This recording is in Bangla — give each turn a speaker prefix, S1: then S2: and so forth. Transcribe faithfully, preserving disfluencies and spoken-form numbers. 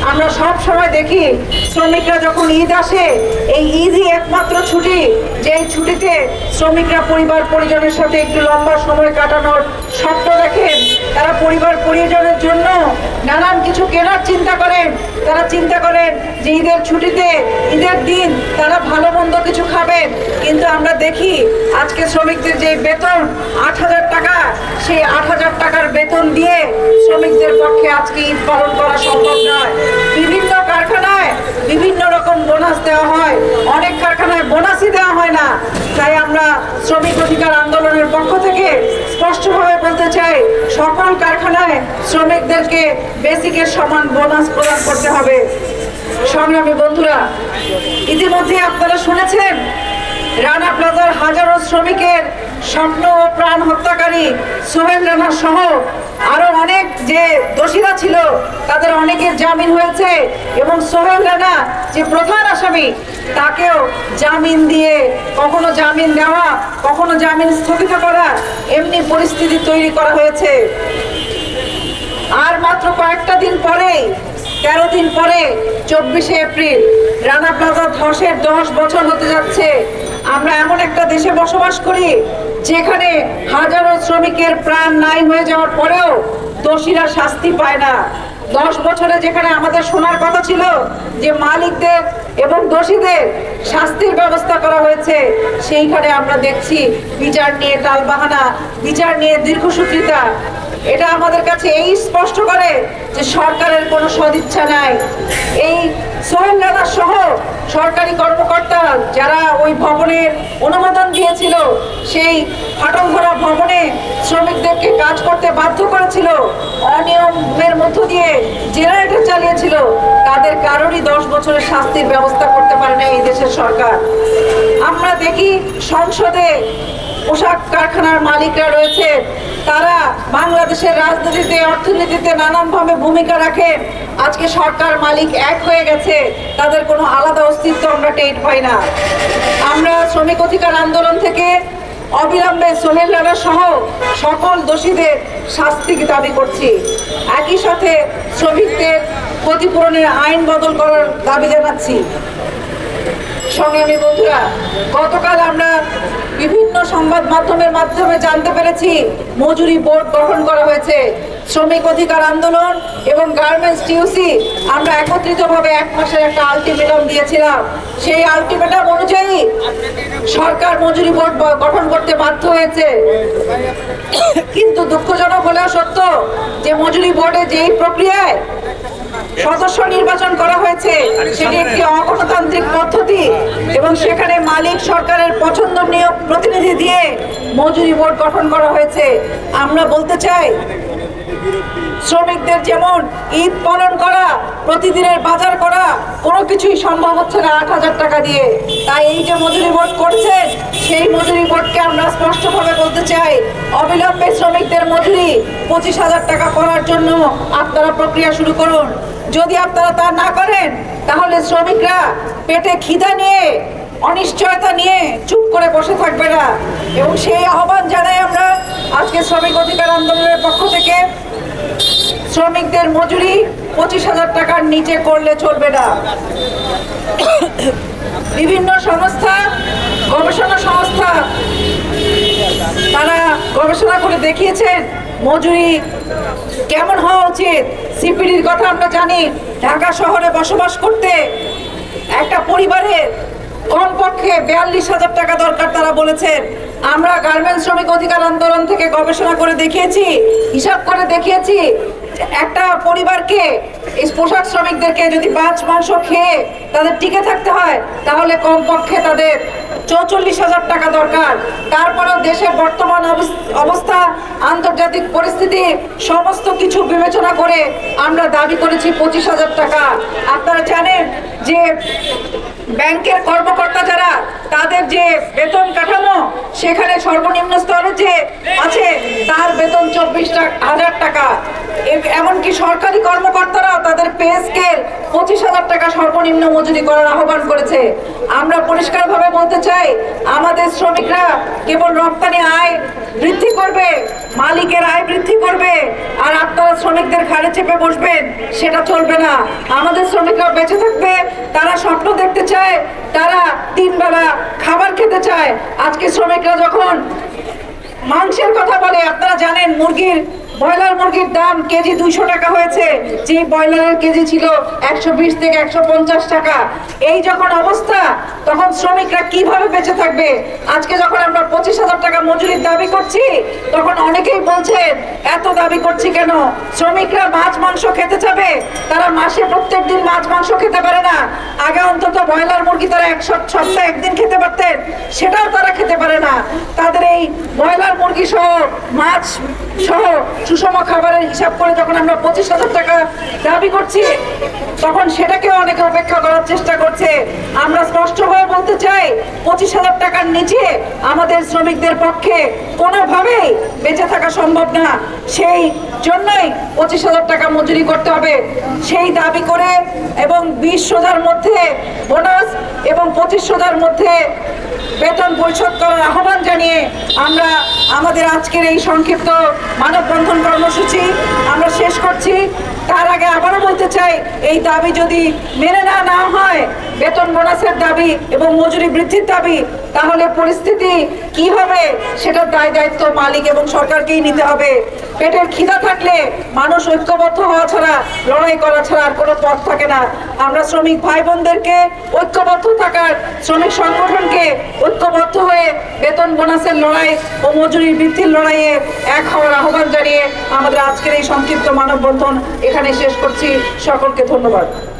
S1: আমরা সব সময় দেখি শ্রমিকরা যখন ঈদ আসে, এই ঈদই একমাত্র ছুটি যে ছুটিতে শ্রমিকরা পরিবার পরিজনের সাথে একটু লম্বা সময় কাটানোর স্বপ্ন দেখেন। তারা পরিবার পরিজনের জন্য নানান কিছু কেনার চিন্তা করেন। তারা চিন্তা করেন যে ঈদের ছুটিতে, ঈদের দিন তারা ভালো মন্দ কিছু খাবেন। কিন্তু আমরা দেখি আজকে শ্রমিকদের যে বেতন আট হাজার টাকা, সেই আট হাজার টাকার বেতন দিয়ে শ্রমিকদের পক্ষে আজকে ঈদ পালন করা সম্ভব নয়। বিভিন্ন কারখানায় বিভিন্ন রকম বোনাস দেওয়া হয়, অনেক কারখানায় বোনাসই দেওয়া হয় না। তাই আমরা শ্রমিক অধিকার আন্দোলনের পক্ষ থেকে স্পষ্টভাবে বলতে চাই, সকল কারখানায় শ্রমিকদেরকে বেসিকের সমান বোনাস প্রদান করতে হবে। সংগ্রামী বন্ধুরা, ইতিমধ্যে আপনারা শুনেছেন রানা প্লাজার হাজারো শ্রমিকের স্বপ্ন ও প্রাণ হত্যাকারী সোহেল রানা সহ আরো অনেক যে দোষীরা ছিল তাদের অনেকের জামিন হয়েছে, এবং সোহেল রানা যে প্রধান আসামি তাকেও জামিন দিয়ে কখনো জামিন দেওয়া, কখনো জামিন স্থগিত করা, এমনি পরিস্থিতি তৈরি করা হয়েছে। আর মাত্র কয়েকটা দিন পরেই, তেরো দিন পরে চব্বিশে এপ্রিল রানা প্লাজা ধসের দশ বছর হতে যাচ্ছে। আমরা এমন একটা দেশে বসবাস করি যেখানে হাজারো শ্রমিকের প্রাণ নাই হয়ে যাওয়ার পরেও দোষীরা শাস্তি পায় না। দশ বছরে যেখানে আমাদের শোনার কথা ছিল যে মালিকদের এবং দোষীদের শাস্তির ব্যবস্থা করা হয়েছে, সেইখানে আমরা দেখছি বিচার নিয়ে টালবাহানা, বিচার নিয়ে দীর্ঘসূত্রিতা। এটা আমাদের কাছে এই স্পষ্ট করে যে সরকারের কোনো সদিচ্ছা নাই। এই সোহেল রানা সহ সরকারি কর্মকর্তা যারা ওই ভবনের অনুমোদন দিয়েছিল, সেই ফাটল ধরা ভবনে শ্রমিকদেরকে কাজ করতে বাধ্য করেছিল, অনিয়মের মধ্য দিয়ে জেনারেটর চালিয়েছিল, তাদের কারোরই দশ বছরের শাস্তির ব্যবস্থা করতে পারে না এই দেশের সরকার। আমরা দেখি সংসদে পোশাক কারখানার মালিকরা রয়েছে, তারা বাংলাদেশের রাজনীতিতে, অর্থনীতিতে নানানভাবে ভূমিকা রাখেন। আজকে সরকার মালিক এক হয়ে গেছে, তাদের কোনো আলাদা অস্তিত্ব আমরা টের পাই না। আমরা শ্রমিক অধিকার আন্দোলন থেকে অবিলম্বে সোহেল রানা সহ সকল দোষীদের শাস্তি দাবি করছি। একই সাথে শ্রমিকদের ক্ষতিপূরণের আইন বদল করার দাবি জানাচ্ছি। সংগ্রামী বন্ধুরা, গতকাল আমরা বিভিন্ন সংবাদ মাধ্যমের মাধ্যমে জানতে পেরেছি মজুরি বোর্ড গঠন করা হয়েছে। শ্রমিক অধিকার আন্দোলন এবং গার্মেন্টস টিউসি আমরা একত্রিতভাবে এক মাসের একটা আলটিমেটাম দিয়েছিলাম। সেই আলটিমেটাম অনুযায়ী সরকার মজুরি বোর্ড গঠন করতে বাধ্য হয়েছে। কিন্তু দুঃখজনক হলেও সত্য যে মজুরি বোর্ডে যেই প্রক্রিয়ায় সদস্য নির্বাচন করা হয়েছে সেটি একটি অগণতান্ত্রিক পদ্ধতি, এবং সেখানে মালিক সরকারের পছন্দনীয় প্রতিনিধি দিয়ে মজুরি বোর্ড গঠন করা হয়েছে। আমরা বলতে চাই, শ্রমিকদের যেমন ঈদ পালন করা, প্রতিদিনের বাজার করা কোনো কিছুই সম্ভব হচ্ছে না আট হাজার টাকা দিয়ে। তাই এই যে মজুরি বোর্ড করছেন, সেই মজুরি বোর্ডকে আমরা স্পষ্টভাবে বলতে চাই, অবিলম্বে শ্রমিকদের মজুরি পঁচিশ হাজার টাকা করার জন্য আপনারা প্রক্রিয়া শুরু করুন। যদি আপনারা তা না করেন তাহলে শ্রমিকরা পেটে খিদা নিয়ে, অনিশ্চয়তা নিয়ে চুপ করে বসে থাকবে না। এবং সেই আহ্বান জানাই আমরা আজকে শ্রমিক অধিকার আন্দোলনের পক্ষ থেকে। শ্রমিকদের মজুরি পঁচিশ হাজার টাকার নিচে করলে চলবে না। বিভিন্ন সংস্থা, গবেষণা সংস্থা তারা গবেষণা করে দেখিয়েছেন মজুরি কেমন হওয়া উচিত। সিপিডির কথা আমরা জানি, ঢাকা শহরে বসবাস করতে একটা পরিবারের কমপক্ষে বিয়াল্লিশ হাজার টাকা দরকার তারা বলেছেন। আমরা গার্মেন্টস শ্রমিক অধিকার আন্দোলন থেকে গবেষণা করে দেখিয়েছি, হিসাব করে দেখিয়েছি, একটা পরিবারকে, এই পোশাক শ্রমিকদেরকে যদি মাছ মাংস খেয়ে তাদের টিকে থাকতে হয় তাহলে কমপক্ষে তাদের চৌচল্লিশ হাজার টাকা দরকার। তারপরেও দেশের বর্তমান অবস্থা, আন্তর্জাতিক পরিস্থিতি সমস্ত কিছু বিবেচনা করে আমরা দাবি করেছি পঁচিশ হাজার টাকা। আপনারা জানেন যে ব্যাংকের কর্মকর্তা যারা, তাদের যে বেতন কাঠামো সেখানে সর্বনিম্ন স্তরে যে আছে তার বেতন চব্বিশ হাজার টাকা। এমনকি সরকারি কর্মকর্তারাও তাদের পে স্কেল পঁচিশ হাজার টাকা সর্বনিম্ন মজুরি করার আহ্বান করেছে। আমরা পরিষ্কারভাবে বলতে চাই, আমাদের শ্রমিকরা কেবল রপ্তানি আয় বৃদ্ধি করবে, মালিকের আয় বৃদ্ধি করবে, আর আপনারা শ্রমিকদের ঘাড়ে চেপে বসবেন, সেটা চলবে না। আমাদের শ্রমিকরা বেঁচে থাকবে, তারা স্বপ্ন দেখতে চায়, তারা তিন বেলা খাবার খেতে চায়। আজকে শ্রমিকরা যখন মাংসের কথা বলে, আপনারা জানেন মুরগির ব্রয়লার মুরগির দাম কেজি দুইশো টাকা হয়েছে, যে ব্রয়লারের কেজি ছিল একশো বিশ থেকে একশো পঞ্চাশ টাকা। এই যখন অবস্থা, তখন শ্রমিকরা কিভাবে বেঁচে থাকবে? আজকে যখন আমরা পঁচিশ হাজার টাকা মজুরির দাবি করছি, তখন অনেকেই বলছেন এত দাবি করছি কেন? শ্রমিকরা মাছ মাংস খেতে চাবে, তারা মাসে প্রত্যেক দিন মাছ মাংস খেতে পারে না। আগে অন্তত ব্রয়লার মুরগি তারা এক সপ্তাহে একদিন খেতে পারতেন, সেটাও তারা খেতে পারে না। তাদের এই ব্রয়লার মুরগি সহ মাছ সহ সুষম খাবারের হিসাব করে যখন আমরা পঁচিশ হাজার টাকা দাবি করছি, তখন সেটাকেও অনেকে উপেক্ষা করার চেষ্টা করছে। আমরা স্পষ্টভাবে বলতে চাই, পঁচিশ হাজার টাকার নিচে আমাদের শ্রমিকদের পক্ষে কোনোভাবেই বেঁচে থাকা সম্ভব না। সেই জন্যই পঁচিশ হাজার টাকা মজুরি করতে হবে। সেই দাবি করে এবং বিশ সোজার মধ্যে বোনাস এবং পঁচিশ সোজার মধ্যে বেতন পরিশোধ করার আহ্বান জানিয়ে আমরা আমাদের আজকের এই সংক্ষিপ্ত মানববন্ধন কর্মসূচি আমরা শেষ করছি। তার আগে আবারও বলতে চাই, এই দাবি যদি মেনে না না হয়, বেতন বোনাসের দাবি এবং মজুরি বৃদ্ধির দাবি, তাহলে পরিস্থিতি কি হবে সেটার দায় দায়িত্ব মালিক এবং সরকারকেই নিতে হবে। পেটের খিদা থাকলে মানুষ ঐক্যবদ্ধ হওয়া ছাড়া, লড়াই করা ছাড়া আর কোনো পথ থাকে না। আমরা শ্রমিক ভাই বোনদেরকে ঐক্যবদ্ধ থাকার, শ্রমিক সংগঠনকে ঐক্যবদ্ধ হয়ে বেতন বোনাসের লড়াই ও মজুরি বৃদ্ধির লড়াইয়ে এক হওয়ার আহ্বান জানিয়ে আমাদের আজকের এই সংক্ষিপ্ত মানববন্ধন এখানে শেষ করছি। সকলকে ধন্যবাদ।